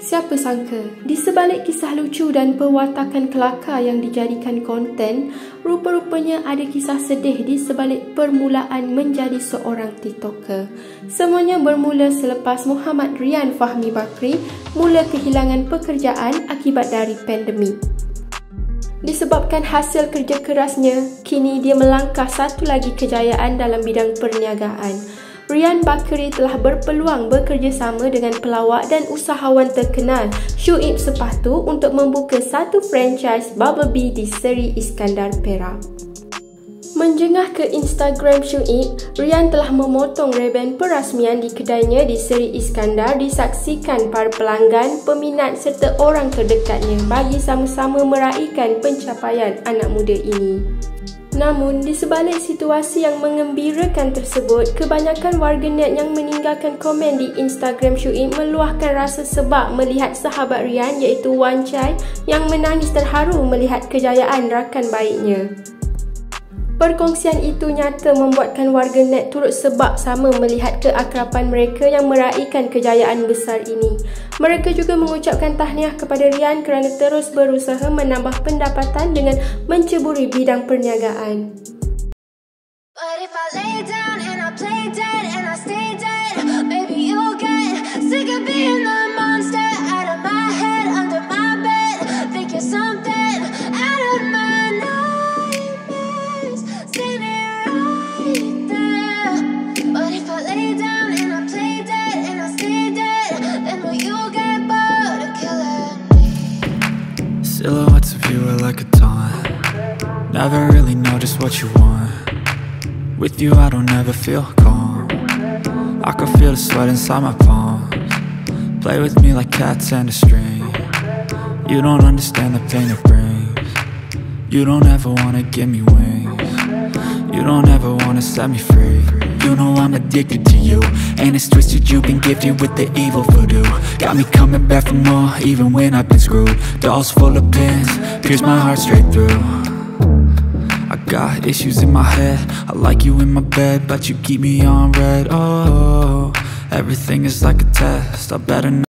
Siapa sangka, di sebalik kisah lucu dan perwatakan kelakar yang dijadikan konten, rupa-rupanya ada kisah sedih di sebalik permulaan menjadi seorang TikToker. Semuanya bermula selepas Muhammad Rian Fahmi Bakri mula kehilangan pekerjaan akibat dari pandemik. Disebabkan hasil kerja kerasnya, kini dia melangkah satu lagi kejayaan dalam bidang perniagaan. Rian Bakri telah berpeluang bekerjasama dengan pelawak dan usahawan terkenal Shuib Sepahtu untuk membuka satu franchise bubble bee di Seri Iskandar, Perak. Menjengah ke Instagram Shuib, Rian telah memotong reban perasmian di kedainya di Seri Iskandar disaksikan para pelanggan, peminat serta orang terdekatnya bagi sama-sama meraihkan pencapaian anak muda ini. Namun, di sebalik situasi yang mengembirakan tersebut, kebanyakan warganet yang meninggalkan komen di Instagram Shuib meluahkan rasa sebab melihat sahabat Rian iaitu Wanchai yang menangis terharu melihat kejayaan rakan baiknya. Perkongsian itu nyata membuatkan warganet turut sebab sama melihat keakraban mereka yang meraihkan kejayaan besar ini. Mereka juga mengucapkan tahniah kepada Rian kerana terus berusaha menambah pendapatan dengan menceburi bidang perniagaan. Silhouettes of you are like a taunt. Never really know just what you want. With you I don't ever feel calm. I can feel the sweat inside my palms. Play with me like cats and a string. You don't understand the pain it brings. You don't ever wanna give me wings. You don't ever wanna set me free. You know I'm addicted to you, and it's twisted, you've been gifted with the evil voodoo. Got me coming back for more, even when I've been screwed. Dolls full of pins, pierce my heart straight through. I got issues in my head, I like you in my bed, but you keep me on red. Oh, everything is like a test, I better not